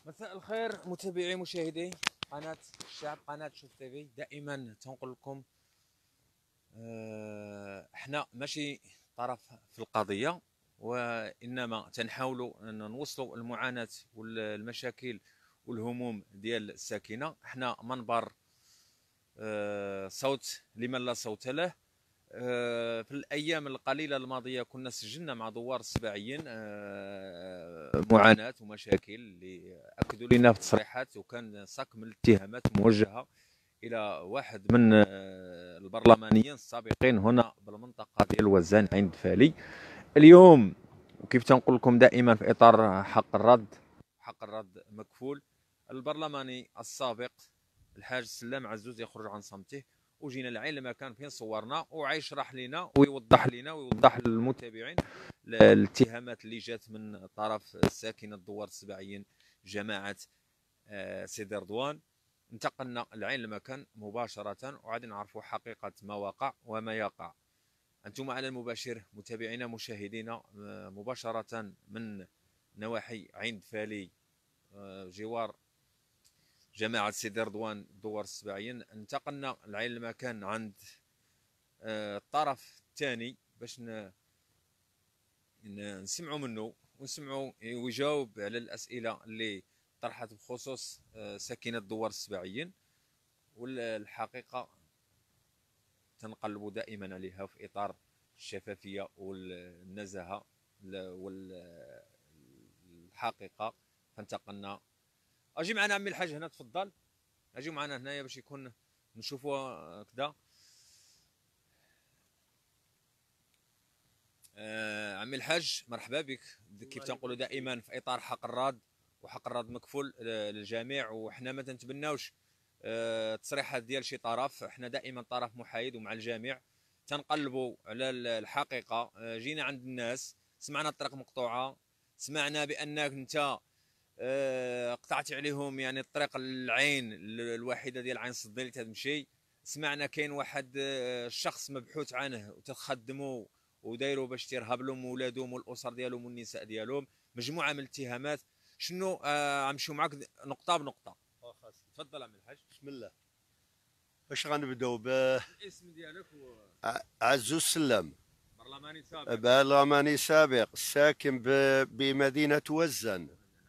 مساء الخير متابعي مشاهدي قناة الشعب، قناة شوف تيفي. دائما تنقول لكم احنا ماشي طرف في القضية، وانما تنحاولوا ان نوصلوا المعاناة والمشاكل والهموم ديال الساكنة. احنا منبر صوت لمن لا صوت له. في الأيام القليلة الماضية كنا سجلنا مع دوار السباعيين معاناة ومشاكل اللي أكدوا لنا في تصريحات، وكان صك من الاتهامات موجهة إلى واحد من البرلمانيين السابقين هنا بالمنطقة ديال وزان عين دفالي. اليوم وكيف تنقول لكم دائما في إطار حق الرد مكفول، البرلماني السابق الحاج سلام عزوز يخرج عن صمته، وجينا لعين المكان فين صورنا ويشرح لنا ويوضح لنا ويوضح للمتابعين الاتهامات اللي جات من طرف ساكنة دوار السباعيين جماعة سيدي رضوان. انتقلنا لعين المكان مباشرة وعاد نعرفوا حقيقة ما وقع وما يقع. أنتم على المباشر متابعينا مشاهدينا مباشرة من نواحي عين دفالي جوار جماعة سيدي رضوان دوار السباعيين. انتقلنا لعين المكان عند الطرف الثاني باش نسمعوا منه ونسمعوا ويجاوب على الأسئلة اللي طرحت بخصوص ساكنة دوار السباعيين، والحقيقة تنقلبوا دائما عليها في إطار الشفافية والنزاهة والحقيقة. فانتقلنا. اجي معنا عمي الحاج هنا، تفضل اجي معنا هنايا باش يكون نشوفوا كذا. عمي الحاج مرحبا بك. كيف تنقولوا دائما في اطار حق الرد، وحق الرد مكفول للجميع، وحنا ما تنتبناوش التصريحات ديال شي طرف. حنا دائما طرف محايد ومع الجميع، تنقلبوا على الحقيقه. جينا عند الناس، سمعنا الطريق مقطوعه، سمعنا بانك انت قطعتي عليهم يعني الطريق العين الوحيده ديال عين صدي اللي تمشي. سمعنا كاين واحد الشخص مبحوث عنه وتخدموا ودايروا باش تيرهب لهم ولادهم والاسر ديالهم والنساء ديالهم. مجموعه من الاتهامات. شنو غنمشيو معاك نقطه بنقطه. تفضل عم الحاج. بسم الله. واش غنبداو الاسم ديالك عزوز سلام، برلماني سابق. برلماني سابق ساكن بمدينه وزن.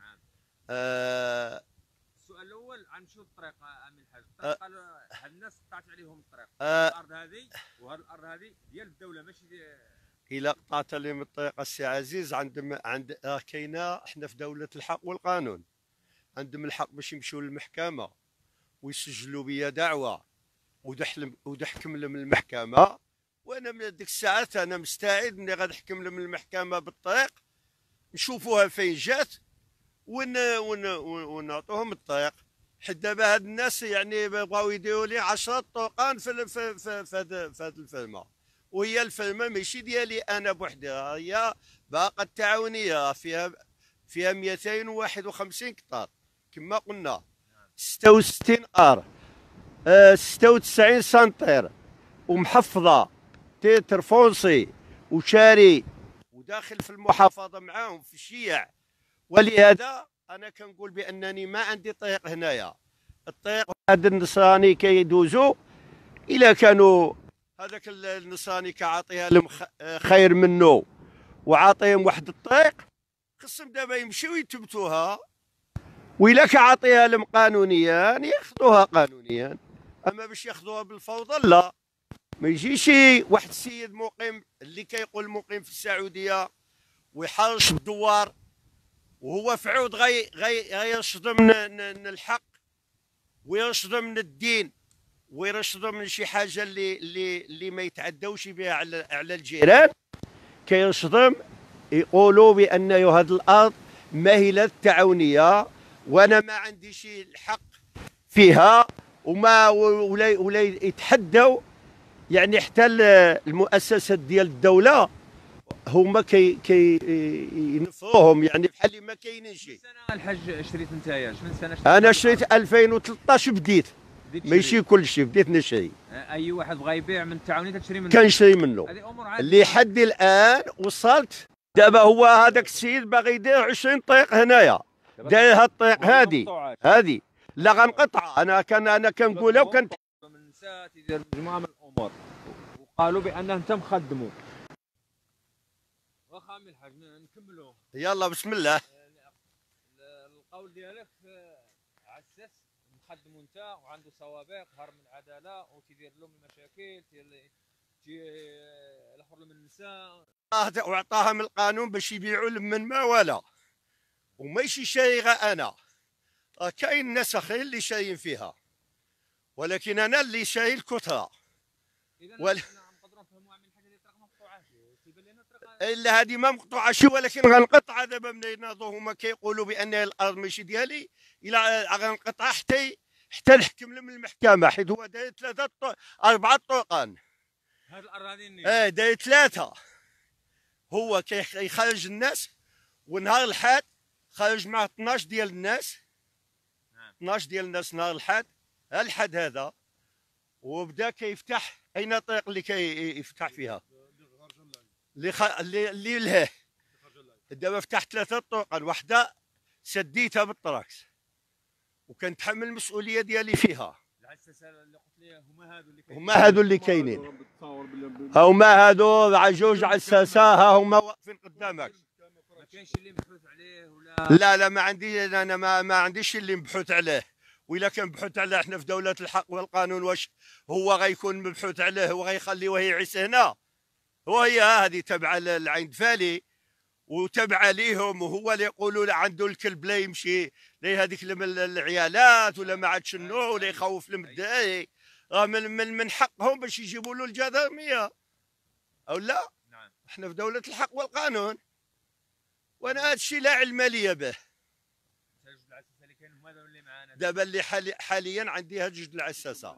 السؤال الاول عن شو الطريق عم الحاج؟ الطريق الناس قطعت عليهم الطريق. الارض هذه وهذه الارض هذه ديال الدوله ماشي الى قطعت عليهم الطريق السي عزيز عند كاينه. احنا في دوله الحق والقانون، عندهم الحق باش يمشيو للمحكمه ويسجلوا بيا دعوه ودحكم لهم المحكمه. وانا من ديك الساعات انا مستعد ملي غنحكم لهم المحكمه بالطريق نشوفوها فين جات ونعطوهم الطريق. حيت دابا هاد الناس يعني بغاو يديروا لي 10 طوقان في هاد الفرمه، وهي الفرمه ماشي ديالي انا بوحدي، هي باقه التعاونيه فيها 251 كطار كما قلنا، 66 ار، 96 سنتير، ومحفظه تيتر فونسي وشاري وداخل في المحافظه معاهم في الشيع. ولهذا انا كنقول بانني ما عندي طريق هنايا. الطريق هذا النصراني كيدوزوا الا كانوا هذاك النصراني كعاطيها لهم خير منه وعاطيهم واحد الطريق، خصهم دابا يمشيو يثبتوها، وإلا كعاطيها لهم قانونيا ياخذوها قانونيا. اما باش ياخذوها بالفوضى لا. ما يجيش واحد السيد مقيم اللي كيقول مقيم في السعوديه ويحرش الدوار وهو فعود غيرشد من الحق ويرشد من الدين ويرشد من شي حاجه اللي ما يتعداوش بها على الجيران. كيرشدهم يقولوا بان هذه الارض ما هي لا التعاونيه وانا ما عنديش الحق فيها، ولا يتحدوا يعني حتى المؤسسات ديال الدوله هما ينفروهم يعني بحال اللي ما كاينينش. شنو سنه الحاج شريت نتايا؟ شنو سنه شريت؟ انا شريت 2013 بديت ماشي كل شيء بديت نشري. اي واحد بغى يبيع من التعاوني تشري منه؟ كنشري منه. اللي حد الان وصلت دابا هو هذاك السيد باغي يدير 20 طريق هنايا داير هالطريق هذه لا غنقطعها. انا كنقولها وكنت من النساء تيدير مجموعه من الامور وقالوا بانهم تم خدموا. واخا عمي الحاج نكملوا. يلا بسم الله. القول ديالك عساس مخدمو انت وعنده سوابق هرب من العداله وتيدير لهم المشاكل الاخر من النساء وعطاهم القانون باش يبيعوا من ما ولا وماشي شايغه انا. كاين ناس اخرين اللي شايين فيها ولكن انا اللي شايل الكثره. نقدروا نفهموا عن الحاجه اللي طرق مقطوعه تيبان لنا طرق الا هذه ما مقطوعه شي ولكن غنقطعها دابا من يناضوا هما كيقولوا بان الارض ماشي ديالي. الا غنقطعها حتى نحكم لهم المحكمه حيت هو داير 4 طرقان. هاد الاراضي داير 3. هو كيخرج الناس ونهار الحاد خرج مع 12 ديال الناس. 12 ديال الناس نهار الحاد الحد هذا وبدا كيفتح اين طريق اللي كيفتح فيها اللي لهيه. دابا فتحت 3 طرق واحده سديتها بالطراكس وكنتحمل المسؤوليه ديالي فيها. العساسه اللي قلت لي هما هادو اللي كاينين. هما هادو جوج عساسه ها هما واقفين قدامك. ما كاينش اللي مبحوث عليه ولا لا ما عندي انا ما عنديش اللي مبحوث عليه. وإلا كان مبحوث عليه احنا في دولة الحق والقانون واش هو غيكون مبحوث عليه وغيخليوه يعيش هنا؟ وهي هذه تبع العين دفالي وتبع ليهم وهو اللي يقولوا عنده الكلب لا يمشي لا هذيك العيالات ولا ما عاد شنو ولا يخوف المدعي. من حقهم باش يجيبوا له الجدارمية او لا. نعم. احنا في دولة الحق والقانون وانا هذا الشيء لا علم لي به. دابا اللي حاليا عندي هاد 2 العساسه.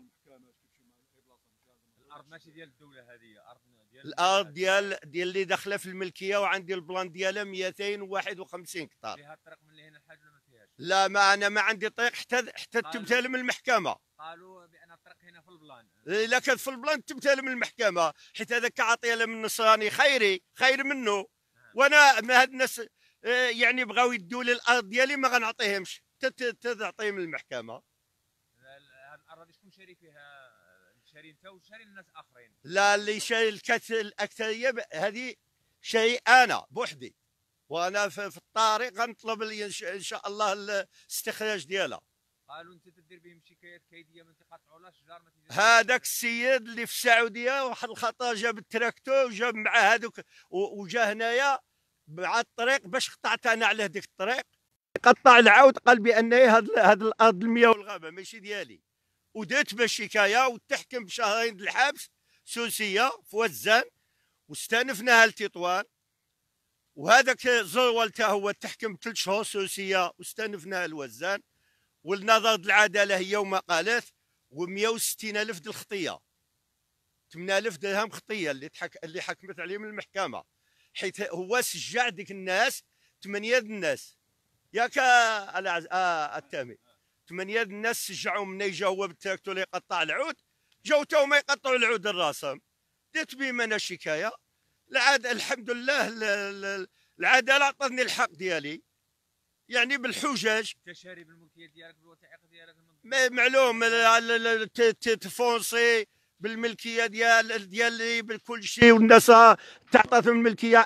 الارض ماشي ديال الدوله هذه ارض ديال الارض ديال اللي داخله في الملكيه وعندي البلان ديالها 251 كتار. فيها الطريق من هنا لحد ولا ما فيهاش؟ لا ما انا ما عندي طريق حتى تبتال من المحكمه. قالوا بان الطريق هنا في البلان. الا كانت في البلان تبتال من المحكمه حيت هذاك عاطيه من النصراني خير منه. وانا ما هاد الناس يعني بغاو يدوا لي الارض ديالي ما غنعطيهمش تعطيهم المحكمه. هذه الاراضي شكون شاري فيها؟ شاري انت وشاري الناس اخرين؟ لا اللي شاري الاكثريه هذه شاري انا بوحدي وانا في الطريق غنطلب لي ان شاء الله الاستخراج ديالها. قالوا انت تدير بهم شكايات كيديه ما تقاطعوا لا شجار ما تدير. هذاك السيد اللي في السعوديه واحد الخطا جاب التراكتور وجاب مع هذوك وجا هنايا مع الطريق باش قطعت انا على هذيك الطريق. قطع العود قال بان هاد الارض المياه والغابه ماشي ديالي ودرت به شكايه وتحكم بشهرين الحبس سوسيه في وزان واستانفناها لتطوان. وهذاك زروال تا هو تحكم 3 شهور سوسيه واستانفناها لوزان. والنظر العداله هي وما قالت و160,000 د الخطيه 8,000 درهم خطيه اللي حكمت عليهم المحكمه حيت هو شجع ديك الناس 8 د الناس ياك التامي 8 د الناس شجعوا من جا هو بالتراكتور يقطع العود جاو تا هما يقطعوا العود الراسم. درت بهم انا شكايه الحمد لله العداله عطاتني الحق ديالي يعني بالحجج. تشاري بالملكيه ديالك بالوثائق ديالك معلوم تفونسي بالملكيه ديالي بكل شيء والناس تعطاتهم الملكيه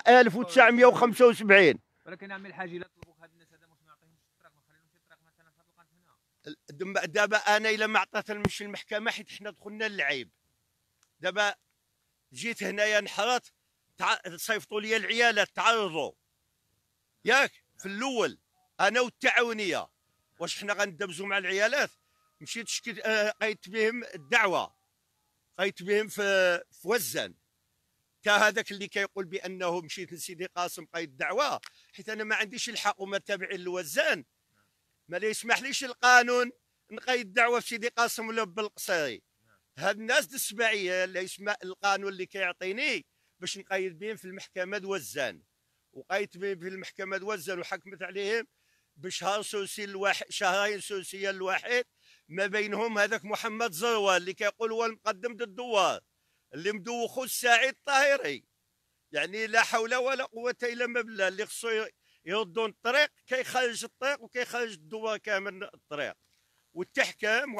1975. ولكن عمي الحاج الا طلبوك هاد الناس هذا ما يعطيهمش الطريق ما يخليهمش الطريق مثلا في هاد القنت هنا. دابا انا الا ما عطاتهمش المحكمه حيت حنا دخلنا للعيب. دابا جيت هنايا نحرت صيفطوا لي العيالات تعرضوا ياك في الاول انا والتعاونيه واش حنا غندبزوا مع العيالات. مشيت شكيت قيت بهم الدعوه قيت بهم في وزان تا هذاك اللي كيقول بانه مشيت لسيدي قاسم قيت الدعوه حيت انا ما عنديش الحق وما تابعين لوزان ما يسمحليش القانون نقيد دعوه في سيدي قاسم ولا بالقصيري. هاد الناس السباعيه اللي يسمع القانون اللي كيعطيني باش نقيد بهم في المحكمه وزان وقيت بهم في المحكمه وزان وحكمت عليهم بشهر سوسي الواحد شهرين سوسيه الواحد. ما بينهم هذاك محمد زروال اللي كيقول هو المقدم ضد الدوار اللي مدوخو السعيد الطاهري. يعني لا حول ولا قوه الا بالله اللي خصو يردون الطريق كيخرج الطريق وكيخرج الدوار كامل من الطريق والتحكام.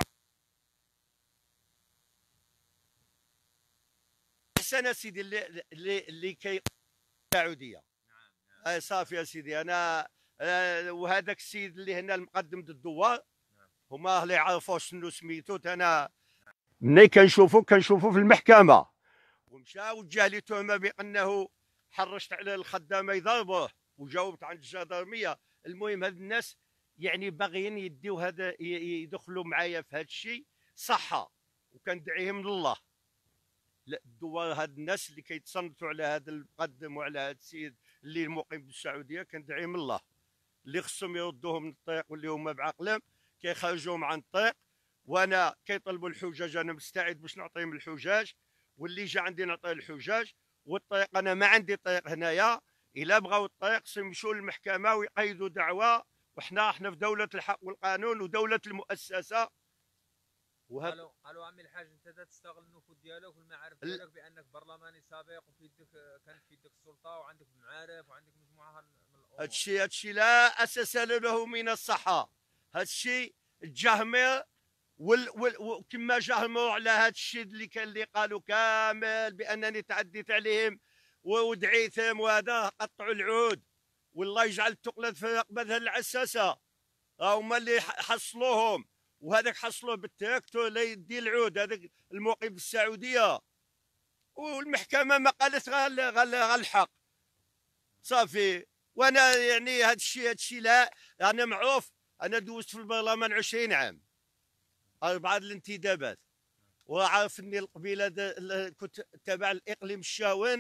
احسن سيدي اللي كي السعوديه. اي صافي يا سيدي. انا وهذاك السيد اللي هنا المقدم الدوار هما اللي يعرفوا شنو سميتو. انا ملي كنشوفو في المحكمه ومشى وجه لي تهمه بانه حرشت على الخدامه يضربوه وجاوبت عند الجدرميه. المهم هاد الناس يعني باغيين يديو هذا يدخلوا معايا في هذا الشيء صحه وكندعيهم لله. لا الدوار هاد الناس اللي كيتصنتوا على هذا المقدم وعلى هذا السيد اللي مقيم بالسعوديه كندعيهم الله. اللي خصهم يردوهم من الطريق واللي هما بعقلهم كيخرجوهم عن الطريق. وانا كيطلبوا الحجاج انا مستعد باش نعطيهم الحجاج واللي جا عندي نعطيه الحجاج. والطريق انا ما عندي طريق هنايا. الا بغاو الطريق يمشوا للمحكمه ويقيدوا دعوه. وحنا في دوله الحق والقانون ودوله المؤسسه. قالوا عمي الحاج انت تستغل النفوذ ديالك والمعارف ديالك بانك برلماني سابق وفي يدك كانت في يدك السلطه وعندك معارف وعندك مجموعه من الامور. هادشي لا اساس له من الصحه. هادشي الجهمي وكما جهموا على هذا الشيء اللي كان اللي قالوا كامل بانني تعديت عليهم ودعيتهم وهذا قطعوا العود. والله يجعل الثقلات في رقبتها العساسه. هما اللي حصلوهم وهذاك حصلوه بالتراكتور لا يدي العود هذاك الموقف السعوديه. والمحكمه ما قالت غير الحق صافي. وانا يعني هذا الشيء لا انا معروف. انا دوزت في البرلمان 20 عام 4 الانتدابات وعارف اني القبيله كنت تابع الاقليم الشاون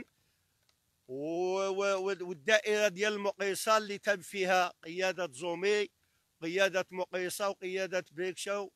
والدائره ديال المقيصه اللي تم فيها قياده زومي قياده مقيصه وقياده بيكشا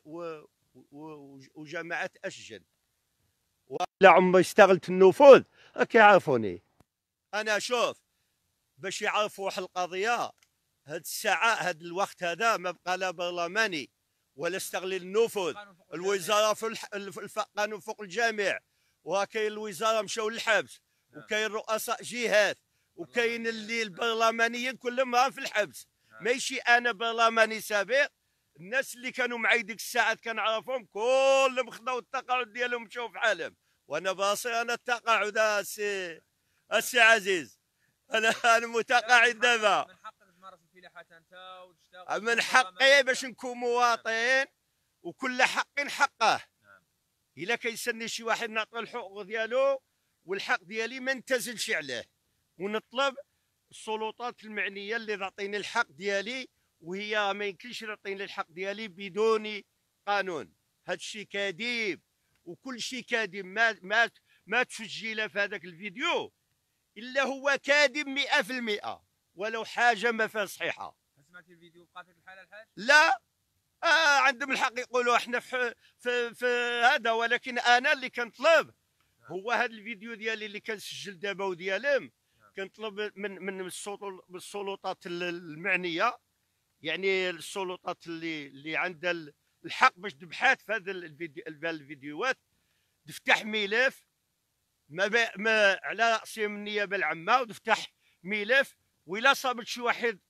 وجماعه اشجن. ولا عمري استغلت النفوذ كيعرفوني. انا شوف باش يعرفوا واحد القضيه هاد الساعه هاد الوقت هذا ما بقى لا برلماني ولا استغل النفوذ. الوزاره في القانون فوق الجميع. وكاين الوزاره مشاو للحبس وكاين رؤساء جهات وكاين اللي البرلمانيين كلهم في الحبس. ماشي انا برلماني سابق. الناس اللي كانوا معي ديك الساعات كنعرفهم كلهم خداو التقاعد ديالهم مشاو في حالهم. وانا باصي انا التقاعد السي عزيز. انا متقاعد دابا. من حقك تمارس الفلاحه انت وتشتغل. من حقي باش نكون مواطن وكل حق حقه. الا كيسني شي واحد نعطي الحقوق ديالو والحق ديالي ما نتزلش عليه. ونطلب السلطات المعنيه اللي تعطيني الحق ديالي. وهي ما يمكنش تعطيني الحق ديالي بدون قانون. هذا الشيء كاذب وكل شيء كاذب. ما تسجل في هذاك الفيديو الا هو كاذب 100% ولو حاجه ما فيها صحيحه. سمعتي الفيديو بقى فيك الحاله الحاج؟ لا عندهم الحق يقولوا احنا في هذا. ولكن انا اللي كنطلب هو هذا الفيديو ديالي اللي كنسجل دابا وديالهم. كنطلب من السلطات المعنيه يعني السلطات اللي عندها الحق باش تبحث في هذا الفيديوهات تفتح ملف ما على راسهم النيابه العامه وتفتح ملف. وإلا صابت شي واحد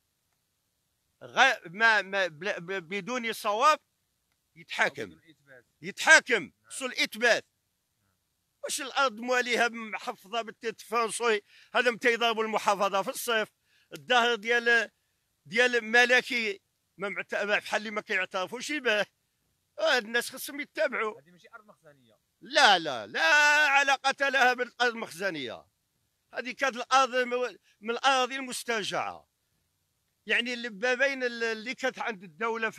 ما بدون صواب يتحاكم خصو الاثبات. واش الارض مواليها محفظه بالتفانسوي هذا متى يضربوا المحافظه في الصيف. الظهر ديال ملكي بحال اللي ما كيعترفوش به. هاد الناس خصهم يتبعوا. هذه ماشي ارض مخزنيه. لا علاقه لها بالارض المخزنيه. هذه كانت الارض من الاراضي المسترجعه. يعني اللي ما بين اللي كانت عند الدوله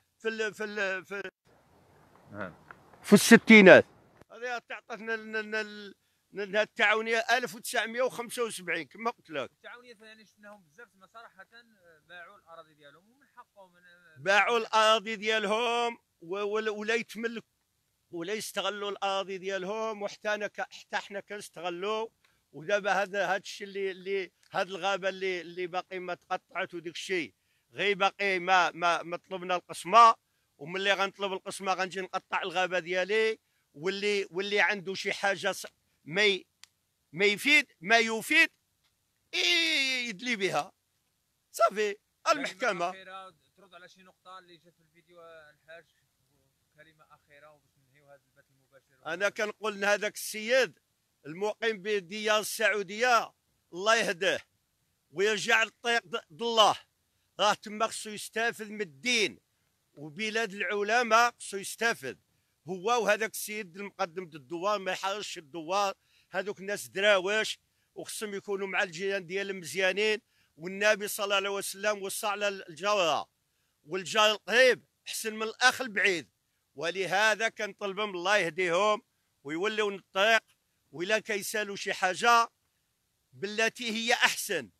في الستينات. هذه تعطتنا التعاونيه 1975 كما قلت لك. التعاونيه يعني شفناهم بزاف ما صراحه باعوا الاراضي ديالهم ومن حقهم باعوا الاراضي ديالهم ولا يتملك ولا يستغلوا الاراضي ديالهم. وحتى حنا كنستغلوا. ودابا هذا الشيء اللي هذه الغابه اللي باقي ما تقطعت وديك الشيء غير باقي ما طلبنا القسمه. وملي غنطلب القسمه غنجي نقطع الغابه ديالي. واللي عنده شي حاجه ما يفيد يدلي بها. صافي المحكمه. أخيرة ترد على شي نقطة اللي جات في الفيديو الحاج، كلمة أخيرة وباش ننهيو هذا البث المباشر. انا كنقول لهذاك السيد المقيم بالديار السعوديه الله يهديه ويرجع للطريق الله، راه تما خصو يستافد من الدين، وبلاد العلماء خصو يستافد هو وهذاك السيد المقدم الدوار، ما يحرش الدوار. هذوك الناس دراوش وخصهم يكونوا مع الجيران ديالهم مزيانين، والنبي صلى الله عليه وسلم وصى على الجاره والجار القريب احسن من الاخ البعيد. ولهذا كنطلبهم الله يهديهم ويولوا الطريق، ولا كيسالوا شي حاجه بالتي هي احسن،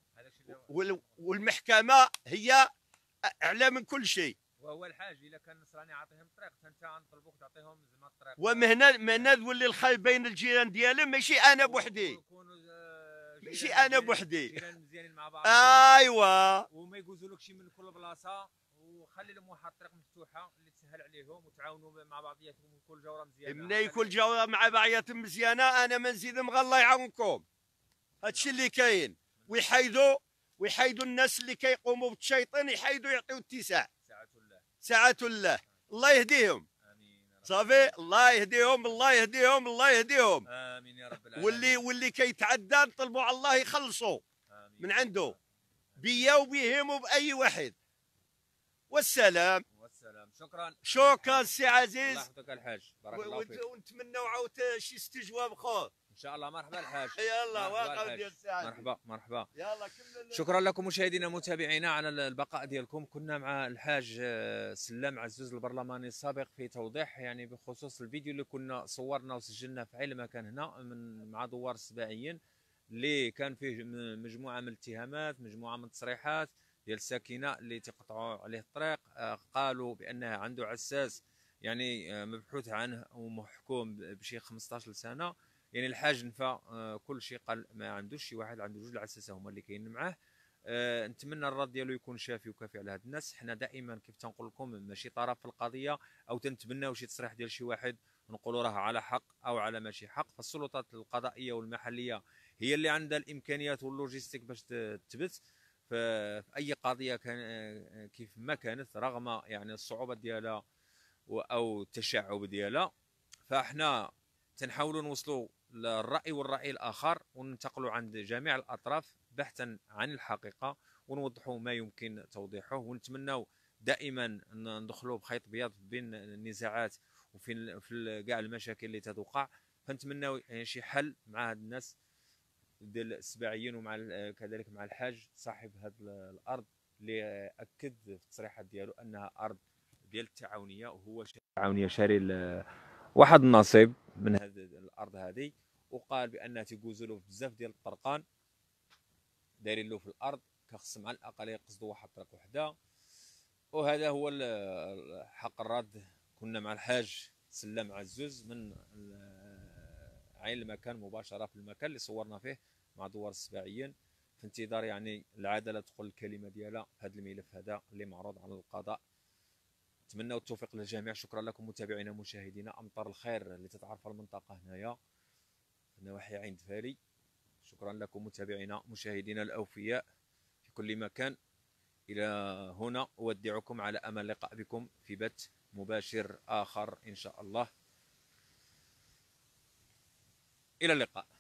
والمحكمه هي اعلى من كل شيء. وهو الحاج الا كان نصراني عاطيهم الطريق، فانت غنطلبوك تعطيهم زعما الطريق. ومهنا تولي الخير بين الجيران ديالهم، ماشي انا بوحدي، ماشي انا بوحدي. جيران مزيانين مع بعض. ايوا وما يقوزولكش من كل بلاصه، وخلي لهم واحد الطريق مفتوحه اللي تسهل عليهم، وتعاونوا مع بعضياتكم وكل جوره مزيانه. ملي يكون جوره مع بعضياتهم مزيانه انا ما نزيدهم غير الله يعاونكم. هادشي اللي كاين. ويحيدوا الناس اللي كيقوموا بالشيطان، يحيدوا يعطيو الاتساع. ساعة الله الله يهديهم. صافي الله يهديهم الله يهديهم الله يهديهم. امين يا رب العالمين. واللي كيتعدى نطلبوا على الله يخلصوا من عنده بيا وبهم وباي واحد. والسلام. شكرا سي عزيز. الله يحفظك الحاج، بارك الله فيك. ونتمنوا عاود شي استجواب اخر ان شاء الله. مرحبا الحاج. يلا واقف ديال الساعه. مرحبا. يلا كمل. شكرا لكم مشاهدينا متابعينا على البقاء ديالكم. كنا مع الحاج سلام عزوز البرلماني السابق في توضيح يعني بخصوص الفيديو اللي كنا صورنا وسجلنا في عين مكان هنا مع دوار السباعيين، اللي كان فيه مجموعه من الاتهامات، مجموعه من التصريحات ديال الساكنه اللي تقطعوا عليه الطريق. قالوا بانه عنده عساس يعني مبحوث عنه ومحكوم بشي 15 سنه. يعني الحاج نفى كل شيء، قال ما عندوش شي واحد، عنده جوج العساسه هما اللي كاينين معاه. نتمنى الرد ديالو يكون شافي وكافي على هاد الناس. حنا دائما كيف تنقول لكم ماشي طرف في القضيه او تنتبناو شي تصريح ديال شي واحد نقولوا راه على حق او على ماشي حق. فالسلطات القضائيه والمحليه هي اللي عندها الامكانيات واللوجيستيك باش تثبت في اي قضيه كان كيف ما كانت، رغم يعني الصعوبه ديالها او التشعب ديالها. فاحنا تنحاولوا نوصلوا للراي والراي الاخر وننتقلوا عند جميع الاطراف بحثا عن الحقيقه ونوضحوا ما يمكن توضيحه. ونتمنوا دائما ندخلوا بخيط بياض بين النزاعات وفي كاع المشاكل اللي تتوقع. فنتمنوا يعني شي حل مع هاد الناس ديال السباعيين، ومع كذلك مع الحاج صاحب هذه الارض اللي اكد في التصريحات ديالو انها ارض ديال التعاونيه، وهو التعاونيه شاري واحد النصيب من هذه الارض هذه. وقال بانها تيجوزوا له بزاف ديال الطرقان دايرين له في الارض، كخصم على الاقل يقصدوا واحد الطريق وحده. وهذا هو حق الرد. كنا مع الحاج سلام عزوز من عين المكان مباشره في المكان اللي صورنا فيه مع دوار السباعيين، في انتظار يعني العداله تقول الكلمه ديالها في هذا الملف هذا اللي معروض على القضاء. نتمنى التوفيق للجميع. شكرا لكم متابعينا مشاهدينا. امطار الخير اللي تتعرف المنطقه هنايا في نواحي عين دفالي. شكرا لكم متابعينا مشاهدينا الاوفياء في كل مكان. الى هنا اودعكم على امل اللقاء بكم في بث مباشر اخر ان شاء الله. الى اللقاء.